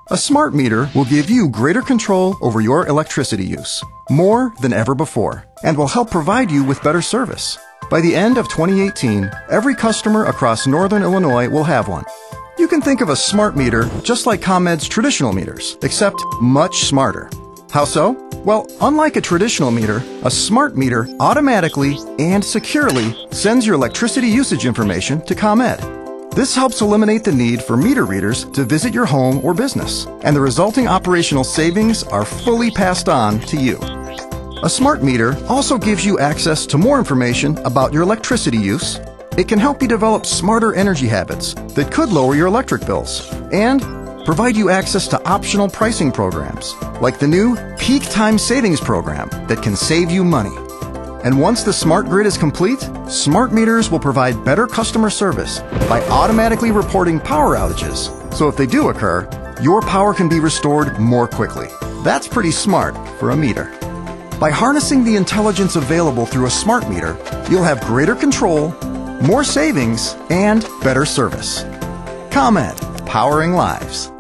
A smart meter will give you greater control over your electricity use, more than ever before, and will help provide you with better service. By the end of 2018, every customer across Northern Illinois will have one. You can think of a smart meter just like ComEd's traditional meters, except much smarter. How so? Well, unlike a traditional meter, a smart meter automatically and securely sends your electricity usage information to ComEd. This helps eliminate the need for meter readers to visit your home or business, and the resulting operational savings are fully passed on to you. A smart meter also gives you access to more information about your electricity use. It can help you develop smarter energy habits that could lower your electric bills, and provide you access to optional pricing programs, like the new Peak Time Savings Program that can save you money. And once the smart grid is complete, smart meters will provide better customer service by automatically reporting power outages. So if they do occur, your power can be restored more quickly. That's pretty smart for a meter. By harnessing the intelligence available through a smart meter, you'll have greater control, more savings, and better service. ComEd, powering lives.